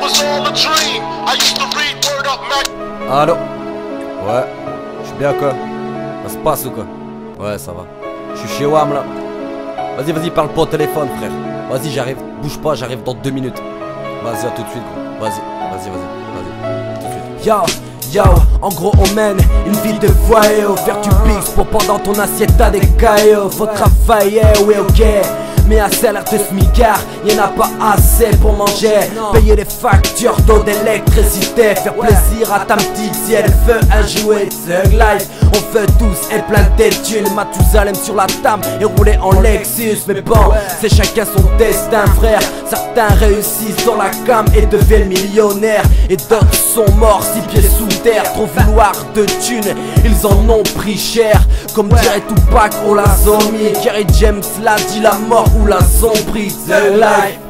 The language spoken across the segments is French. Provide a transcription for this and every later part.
Allô? Ouais, je suis bien quoi? Ça se passe ou quoi? Ouais, ça va. Je suis chez WAM là. Vas-y, vas-y, parle pas au téléphone, frère. Vas-y, j'arrive. Bouge pas, j'arrive dans 2 minutes. Vas-y, à tout de suite, gros. Vas-y, vas-y, vas-y. Tout de suite. Yo, en gros on mène une vie de voyou. Faire du pix pour pendant ton assiette t'as des cailloux. Faut travailler, oui ok, mais à salaire de smicard, y'en a pas assez pour manger. Payer les factures d'eau, d'électricité, faire plaisir à ta petite si elle veut un jouet. Thug life, on veut tous implanter thunes, Mathusalem sur la table et rouler en Lexus. Mais bon, c'est chacun son destin frère. Certains réussissent dans la cam et deviennent millionnaires, et d'autres sont morts 6 pieds sous terre. Trop vouloir de thunes, ils en ont pris cher. Comme dirait Tupac, oh la zombie. Kerry James l'a dit, la mort ou la zombie. Thug life.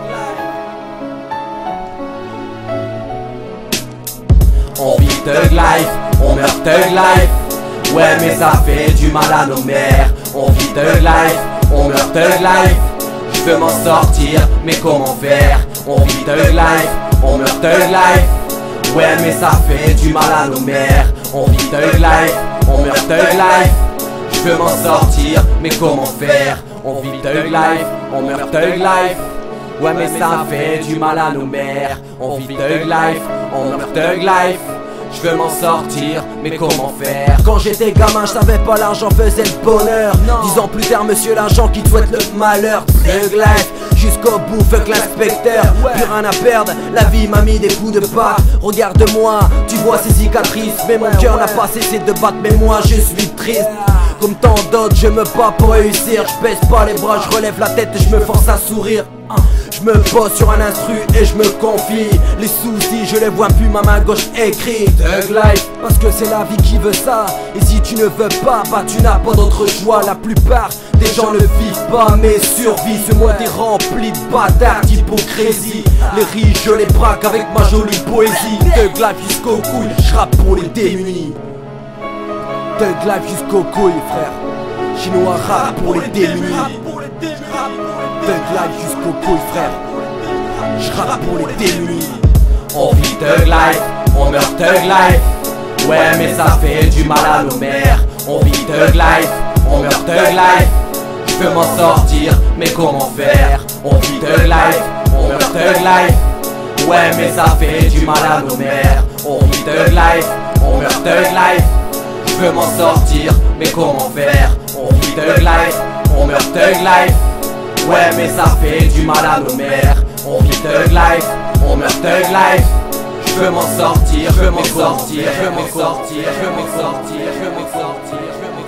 On vit thug life, on meurt thug life. Ouais mais ça fait du mal à nos mères. On vit thug life, on meurt thug life. Je veux m'en sortir, mais comment faire? On vit thug life, on meurt thug life. Ouais mais ça fait du mal à nos mères. On vit thug life, on meurt thug life. Je veux m'en sortir, mais comment faire? On vit thug life, on meurt thug life. Ouais mais ça fait du mal à nos mères. On vit thug life, on meurt thug life. Je veux m'en sortir, mais comment faire? Quand j'étais gamin, je savais pas l'argent faisait le bonheur. 10 ans plus tard, monsieur l'agent qui te souhaite le malheur. Thug life, jusqu'au bout, fuck l'inspecteur. Plus rien à perdre, la vie m'a mis des coups de patte. Regarde-moi, tu vois ces cicatrices, mais mon cœur n'a pas cessé de battre. Mais moi je suis triste, comme tant d'autres, je me bats pour réussir. Je baisse pas les bras, je relève la tête et je me force à sourire. Je me pose sur un instru et je me confie. Les soucis je les vois plus, ma main gauche écrit Thug life, parce que c'est la vie qui veut ça. Et si tu ne veux pas, bah tu n'as pas d'autre choix. La plupart des gens ne vivent pas mais survivent. Ce monde est rempli de bâtards, d'hypocrisie. Les riches je les braque avec ma jolie poésie. Thug life jusqu'aux couilles, je rappe pour les démunis. Thug life jusqu'aux couilles frère. Chinois rap pour les démunis. Thug life jusqu'aux couilles frère. J'rappe pour les démunis. On vit thug life, on meurt thug life. Ouais mais ça fait du mal à nos mères. On vit thug life, on meurt thug life. Je veux m'en sortir, mais comment faire? On vit thug life, on meurt thug life. Ouais mais ça fait du mal à nos mères. On vit thug life, on meurt thug life. Je veux m'en sortir, mais comment faire? On vit thug life, on meurt thug life. Ouais mais ça fait du mal à nos mères. On vit thug life, on meurt thug life. Je veux m'en sortir, je veux m'en sortir, je veux m'en sortir, je veux m'en sortir, je veux m'en sortir, je veux m'en sortir.